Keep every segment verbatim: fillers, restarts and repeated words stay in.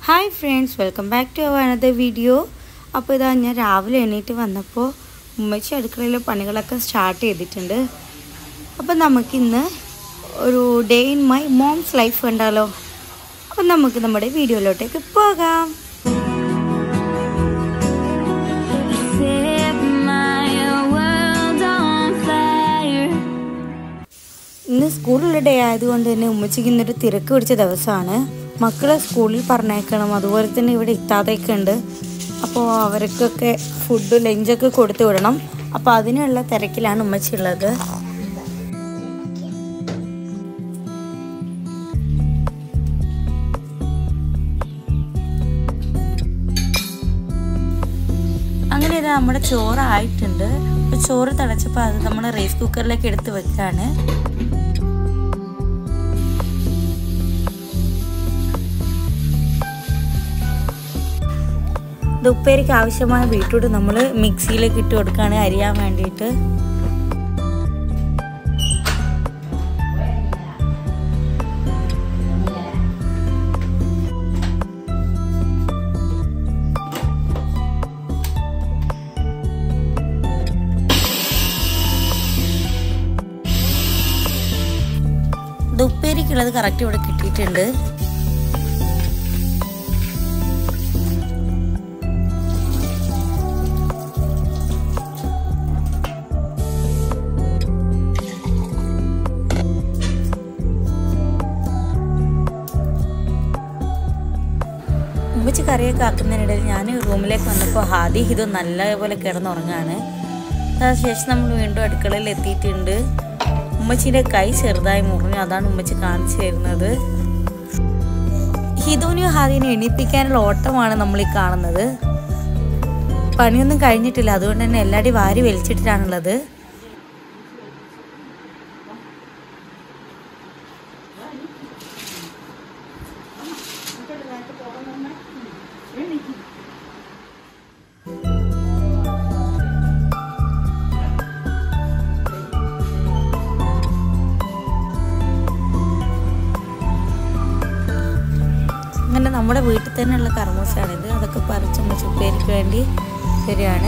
Hi friends, welcome back to our another video. അപ്പോൾ ഇതാ ഞാൻ രാവിലെ എണീറ്റ് വന്നപ്പോൾ ഉമ്മച്ചി അടുക്കളയിലെ പണികളൊക്കെ സ്റ്റാർട്ട് ചെയ്തിട്ടുണ്ട്. അപ്പോൾ നമുക്ക് ഇന്ന് ഒരു day in my mom's life കണ്ടാലോ. അപ്പോൾ നമുക്ക് നമ്മുടെ വീഡിയോയിലോട്ടേക്ക് പോകാം. ഇന്ന് സ്കൂളിലെ ഡേ ആയതുകൊണ്ട് തന്നെ ഉമ്മച്ചിക്ക് ഇന്നൊരു തിരക്ക് പിടിച്ച ദിവസമാണ്. മക്കളെ സ്കൂളിൽ പറഞ്ഞേക്കണം, അതുപോലെ തന്നെ ഇവിടെ ഇത്താതൊക്കെ ഉണ്ട്. അപ്പോൾ അവർക്കൊക്കെ ഫുഡ് ലഞ്ചൊക്കെ കൊടുത്തു വിടണം. അപ്പോൾ അതിനുള്ള തിരക്കിലാണ് ഉമ്മച്ചി ഉള്ളത്. അങ്ങനെ ഇത് നമ്മുടെ ചോറായിട്ടുണ്ട്. അപ്പോൾ ചോറ് തിളച്ചപ്പോൾ അത് നമ്മൾ റൈസ് കുക്കറിലേക്ക് എടുത്ത് വെക്കാണ്. ഇത് ഉപ്പേരിക്ക് ആവശ്യമായ ബീറ്റ്റൂട്ട് നമ്മൾ മിക്സിയിലേക്ക് ഇട്ട് കൊടുക്കുകയാണ് അരിയാൻ വേണ്ടിയിട്ട്. ഇത് ഉപ്പേരിക്കുള്ളത് കറക്റ്റ് ഇവിടെ കിട്ടിയിട്ടുണ്ട്. ഉമ്മച്ചി കറിയൊക്കെ ആക്കുന്നതിനിടയിൽ ഞാൻ റൂമിലേക്ക് വന്നപ്പോൾ ഹാദി ഹിതു നല്ലപോലെ കിടന്നുറങ്ങാണ്. അതിനുശേഷം നമ്മൾ വീണ്ടും അടുക്കളയിൽ എത്തിയിട്ടുണ്ട്. ഉമ്മച്ചിൻ്റെ കൈ ചെറുതായി മുറിഞ്ഞു, അതാണ് ഉമ്മച്ചി കാണിച്ചു തരുന്നത്. ഹിതുവിനെയും ഹാദിനെയും എണീപ്പിക്കാനുള്ള ഓട്ടമാണ് നമ്മൾ ഈ കാണുന്നത്. പണിയൊന്നും കഴിഞ്ഞിട്ടില്ല, അതുകൊണ്ട് തന്നെ എല്ലാവരുടെയും വാരി വലിച്ചിട്ടിട്ടാണുള്ളത്. അങ്ങനെ നമ്മുടെ വീട്ടിൽ തന്നെയുള്ള കർമ്മൂസാണിത്. അതൊക്കെ പറിച്ച് ഉമ്മച്ചി ഉപ്പേരിക്ക് വേണ്ടി തരികയാണ്.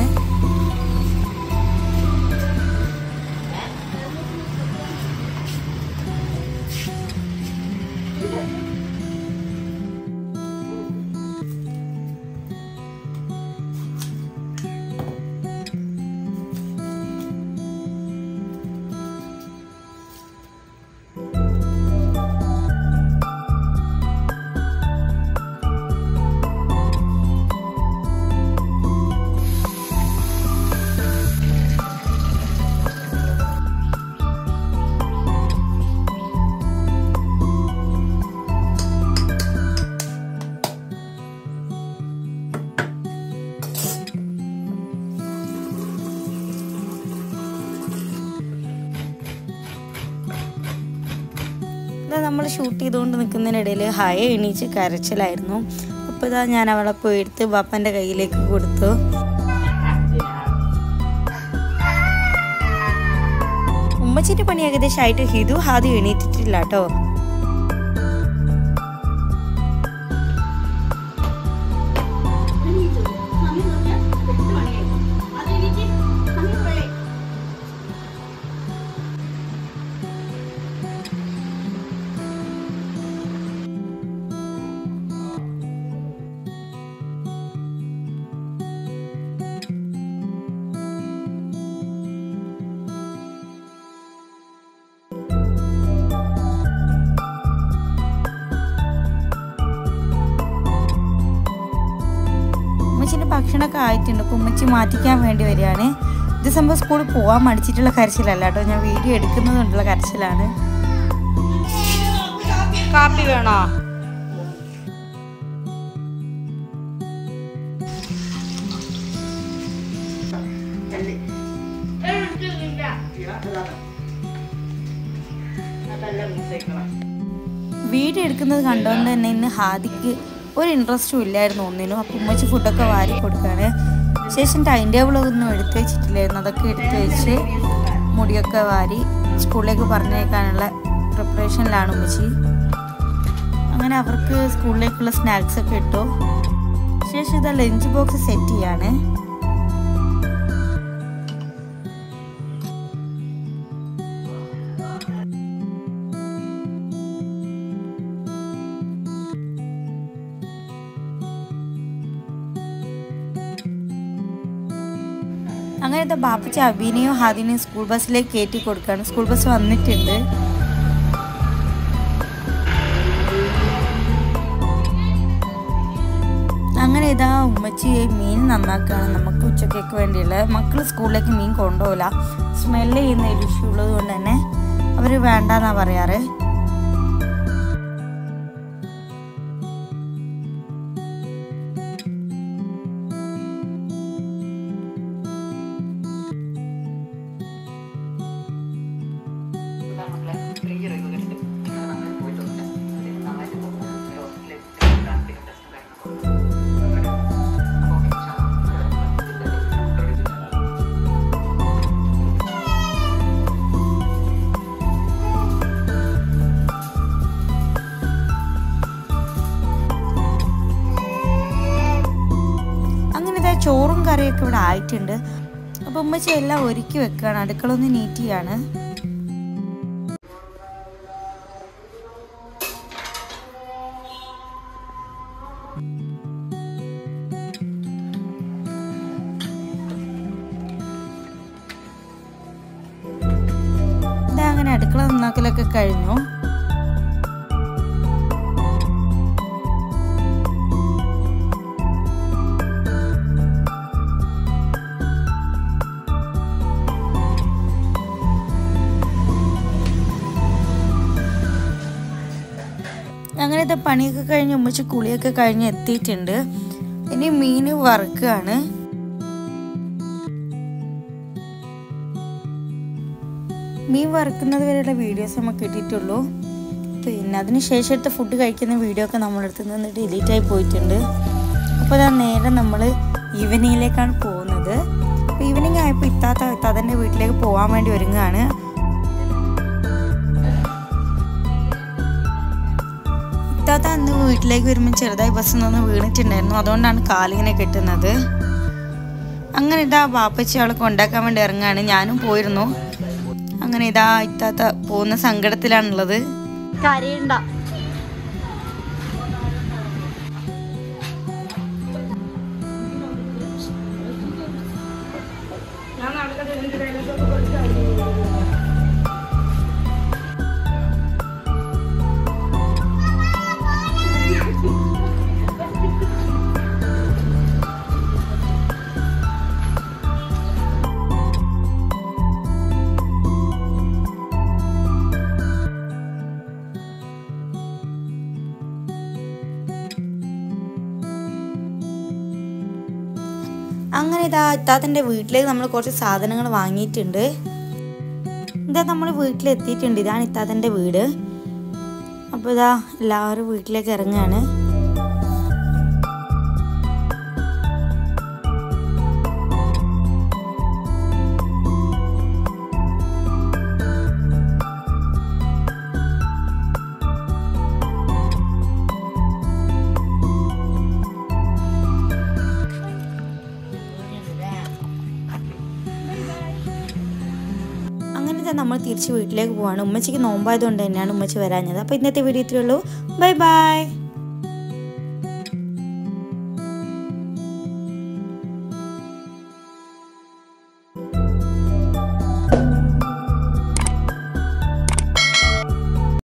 നമ്മൾ ഷൂട്ട് ചെയ്തുകൊണ്ട് നിൽക്കുന്നതിനിടയിൽ ഹയ എണീച്ച് കരച്ചിലായിരുന്നു. അപ്പോൾ ഇതാ ഞാൻ അവളെ പോയി എടുത്ത് ബാപ്പൻ്റെ കയ്യിലേക്ക് കൊടുത്തു. ഉമ്മച്ചിൻ്റെ പണി ഏകദേശമായിട്ട് ഹിതു ഹാദി എണീറ്റിട്ടില്ല കേട്ടോ. ഉമ്മച്ചിൻ്റെ ഭക്ഷണമൊക്കെ ആയിട്ടുണ്ട്. അപ്പോൾ ഉമ്മച്ചി മാറ്റിക്കാൻ വേണ്ടി വരികയാണ്. ഇത് സംഭവം സ്കൂളിൽ പോകാൻ മടിച്ചിട്ടുള്ള കരച്ചിലല്ല കേട്ടോ, ഞാൻ വീഡിയോ എടുക്കുന്നതുകൊണ്ടുള്ള കരച്ചിലാണ്. കാപ്പി വേണോ? വീഡിയോ എടുക്കുന്നത് കണ്ടുകൊണ്ട് തന്നെ ഇന്ന് ഹാദിക്ക് ഒരു ഇൻട്രസ്റ്റും ഇല്ലായിരുന്നു ഒന്നിനും. അപ്പോൾ ഉമ്മച്ചി ഫുഡൊക്കെ വാരി കൊടുക്കുകയാണ്. ശേഷം ടൈം ടേബിളൊന്നും എടുത്ത് വെച്ചിട്ടില്ലായിരുന്നു, അതൊക്കെ എടുത്ത് വെച്ച് മുടിയൊക്കെ വാരി സ്കൂളിലേക്ക് പറഞ്ഞേക്കാനുള്ള പ്രിപ്പറേഷനിലാണ് ഉമ്മച്ചി. അങ്ങനെ അവർക്ക് സ്കൂളിലേക്കുള്ള സ്നാക്സ് ഒക്കെ ഇട്ടു. ശേഷം ഇതാ ലഞ്ച് ബോക്സ് സെറ്റ് ചെയ്യാണ്. അങ്ങനത്തെ ബാപ്പച്ചി അബീനെയും ഹാദിനെയും സ്കൂൾ ബസ്സിലേക്ക് കയറ്റി കൊടുക്കുകയാണ്. സ്കൂൾ ബസ് വന്നിട്ടുണ്ട്. അങ്ങനെ ഇതാ ഉമ്മച്ചി മീൻ നന്നാക്കുകയാണ്. നമുക്ക് ഉച്ചക്കേക്ക് വേണ്ടിയുള്ള മക്കൾ സ്കൂളിലേക്ക് മീൻ കൊണ്ടുപോകില്ല, സ്മെല്ല് ചെയ്യുന്ന ഒരു ഇഷ്യൂ ഉള്ളത് കൊണ്ട് തന്നെ അവർ വേണ്ടെന്നാണ് പറയാറ്. ചോറും കറിയൊക്കെ ഇവിടെ ആയിട്ടുണ്ട്. അപ്പം ഉമ്മച്ചി എല്ലാം ഒരുക്കി വെക്കുകയാണ്. അടുക്കള ഒന്ന് നീറ്റ് ചെയ്യാണ്. ഇതാ അങ്ങനെ അടുക്കള നന്നാക്കലൊക്കെ കഴിഞ്ഞു. അങ്ങനത്തെ പണിയൊക്കെ കഴിഞ്ഞ് ഉമ്മച്ചി കുളിയൊക്കെ കഴിഞ്ഞ് എത്തിയിട്ടുണ്ട്. ഇനി മീൻ വറുക്കുകയാണ്. മീൻ വറുക്കുന്നത് വരെയുള്ള വീഡിയോസ് നമുക്ക് കിട്ടിയിട്ടുള്ളൂ. പിന്നെ അതിന് ശേഷം എടുത്ത ഫുഡ് കഴിക്കുന്ന വീഡിയോ ഒക്കെ നമ്മളെടുത്ത് നിന്ന് ഡിലീറ്റ് ആയി പോയിട്ടുണ്ട്. അപ്പോൾ അതാ നേരെ നമ്മൾ ഈവനിങ്ങിലേക്കാണ് പോകുന്നത്. അപ്പോൾ ഈവനിങ് ആയപ്പോൾ ഇത്താത്ത ഇത്താത്തൻ്റെ വീട്ടിലേക്ക് പോകാൻ വേണ്ടി ഒരുങ്ങുകയാണ്. ഇത്താത്ത അന്ന് വീട്ടിലേക്ക് വരുമ്പോൾ ചെറുതായി ബസ്സിൽ നിന്ന് വീണിട്ടുണ്ടായിരുന്നു. അതുകൊണ്ടാണ് കാലിങ്ങനെ കെട്ടുന്നത്. അങ്ങനെ ഇതാ ബാപ്പച്ചി അവളെ കൊണ്ടാക്കാൻ വേണ്ടി ഇറങ്ങുകയാണ്. ഞാനും പോയിരുന്നു. അങ്ങനെ ഇതാ ഇത്താത്ത പോകുന്ന സങ്കടത്തിലാണുള്ളത്. കരയണ്ട. അങ്ങനെ ഇതാ ഇത്താത്തൻ്റെ വീട്ടിലേക്ക് നമ്മൾ കുറച്ച് സാധനങ്ങൾ വാങ്ങിയിട്ടുണ്ട്. ഇതാ നമ്മൾ വീട്ടിലെത്തിയിട്ടുണ്ട്. ഇതാണ് ഇത്താത്തൻ്റെ വീട്. അപ്പോൾ ഇതാ എല്ലാവരും വീട്ടിലേക്ക് ഇറങ്ങുകയാണ്. അങ്ങനെ നമ്മൾ തിരിച്ച് വീട്ടിലേക്ക് പോവാണ്. ഉമ്മച്ചിക്ക് നോമ്പായതുകൊണ്ട് തന്നെയാണ് ഉമ്മച്ചി വരാഞ്ഞത്. അപ്പോൾ ഇന്നത്തെ വീഡിയോ ഇത്രയേ ഉള്ളൂ. Bye by.